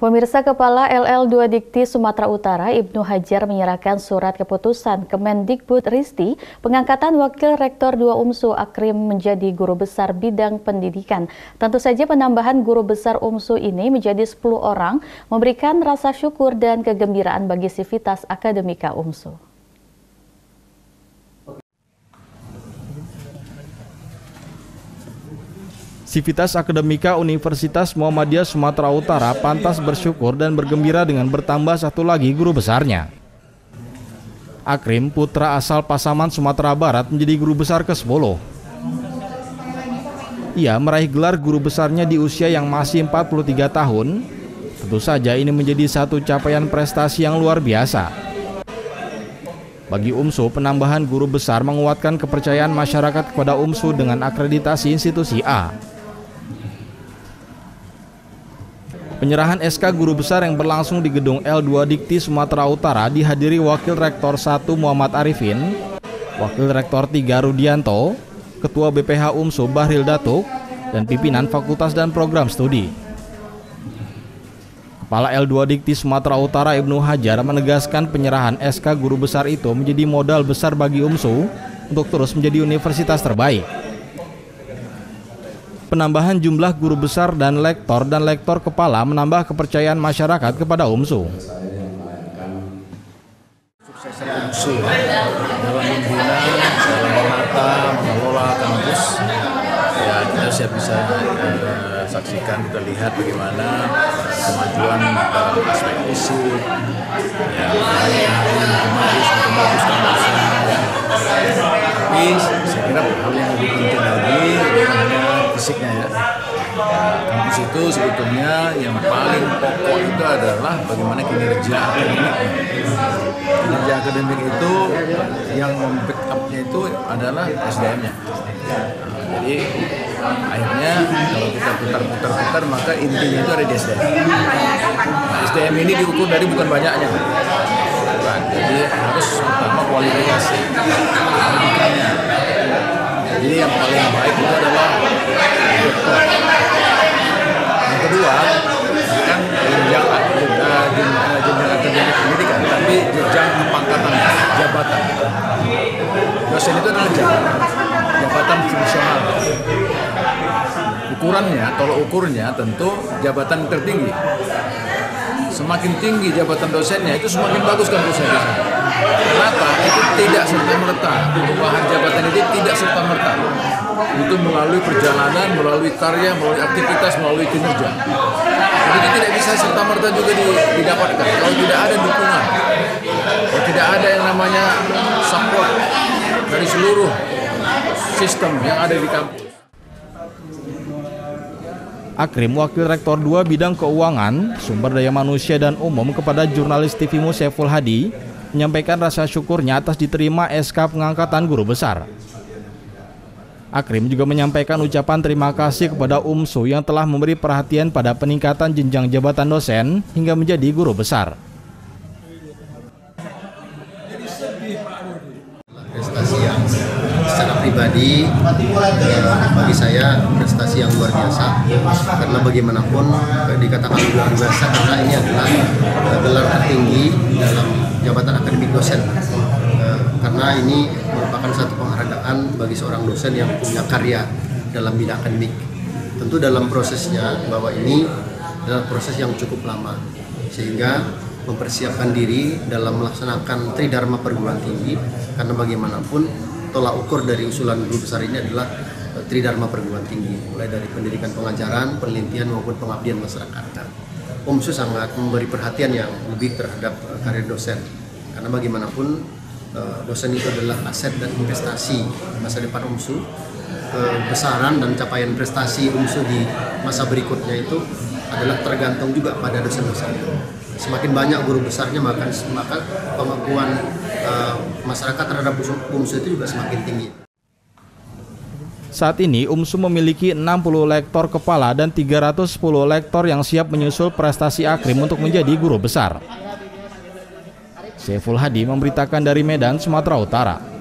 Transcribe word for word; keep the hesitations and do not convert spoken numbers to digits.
Pemirsa, Kepala L L dua Dikti Sumatera Utara Ibnu Hajar menyerahkan surat keputusan Kemendikbudristek pengangkatan Wakil Rektor dua U M S U Akrim menjadi Guru Besar Bidang Pendidikan. Tentu saja penambahan Guru Besar U M S U ini menjadi sepuluh orang memberikan rasa syukur dan kegembiraan bagi sivitas akademika U M S U. Sivitas Akademika Universitas Muhammadiyah Sumatera Utara pantas bersyukur dan bergembira dengan bertambah satu lagi guru besarnya. Akrim, putra asal Pasaman, Sumatera Barat, menjadi guru besar ke sepuluh. Ia meraih gelar guru besarnya di usia yang masih empat puluh tiga tahun. Tentu saja ini menjadi satu capaian prestasi yang luar biasa. Bagi U M S U, penambahan guru besar menguatkan kepercayaan masyarakat kepada U M S U dengan akreditasi institusi A. Penyerahan S K Guru Besar yang berlangsung di Gedung L dua Dikti Sumatera Utara dihadiri Wakil Rektor satu Muhammad Arifin, Wakil Rektor tiga Rudianto, Ketua B P H U M S U Bahril Datuk, dan pimpinan Fakultas dan Program Studi. Kepala L dua Dikti Sumatera Utara Ibnu Hajar menegaskan penyerahan S K Guru Besar itu menjadi modal besar bagi U M S U untuk terus menjadi universitas terbaik. Penambahan jumlah guru besar dan lektor dan lektor kepala menambah kepercayaan masyarakat kepada U M S U. Sukses U M S U dalam membina, dalam menata, mengelola kampus, ya kita siap bisa uh, saksikan, kita lihat bagaimana kemajuan dalam aspek fisik, ya bagus, bagus kampusnya. Tapi saya kira hal yang lebih penting lagi hanya fisiknya ya. Kampus itu sebetulnya yang paling pokok itu adalah bagaimana kinerja akademik. Kinerja akademik itu yang membackup-nya itu adalah S D M-nya. Nah, jadi akhirnya kalau kita putar-putar-putar maka intinya itu ada di S D M. Nah, S D M ini diukur dari bukan banyaknya. Bukan. Jadi harus pertama kualitas pendidikannya. Jadi yang paling baik itu adalah dokter. Yang kedua, bukan jenjang jenjang akademik pendidikan, tapi jenjang kepangkatan jabatan. Dosen itu adalah jabatan, jabatan fungsional. Ukurannya, tolok ukurnya tentu jabatan tertinggi. Semakin tinggi jabatan dosennya itu semakin bagus kampusnya. Kenapa? Itu tidak serta-merta. Perubahan jabatan itu tidak serta-merta. Itu melalui perjalanan, melalui karya, melalui aktivitas, melalui kinerja. Jadi itu tidak bisa serta-merta juga didapatkan. Kalau tidak ada dukungan, kalau tidak ada yang namanya support dari seluruh sistem yang ada di kampus. Akrim, Wakil Rektor dua Bidang Keuangan, Sumber Daya Manusia dan Umum kepada jurnalis T V M U Saiful Hadi menyampaikan rasa syukurnya atas diterima S K pengangkatan guru besar. Akrim juga menyampaikan ucapan terima kasih kepada U M S U yang telah memberi perhatian pada peningkatan jenjang jabatan dosen hingga menjadi guru besar. Prestasi yang secara pribadi bagi saya prestasi yang luar biasa, karena bagaimanapun dikatakan luar biasa karena ini adalah gelar tertinggi dalam jabatan akademik dosen, karena ini merupakan satu penghargaan bagi seorang dosen yang punya karya dalam bidang akademik. Tentu dalam prosesnya bahwa ini adalah proses yang cukup lama, sehingga mempersiapkan diri dalam melaksanakan tridharma perguruan tinggi, karena bagaimanapun tolak ukur dari usulan guru besar ini adalah tridharma perguruan tinggi, mulai dari pendidikan pengajaran, penelitian maupun pengabdian masyarakat. U M S U sangat memberi perhatian yang lebih terhadap karir dosen, karena bagaimanapun dosen itu adalah aset dan investasi masa depan U M S U. Kebesaran dan capaian prestasi U M S U di masa berikutnya itu adalah tergantung juga pada dosen-dosen. Semakin banyak guru besarnya, maka maka pengakuan uh, masyarakat terhadap U M S U itu juga semakin tinggi. Saat ini U M S U memiliki enam puluh lektor kepala dan tiga ratus sepuluh lektor yang siap menyusul prestasi Akrim untuk menjadi guru besar. Saiful Hadi memberitakan dari Medan, Sumatera Utara.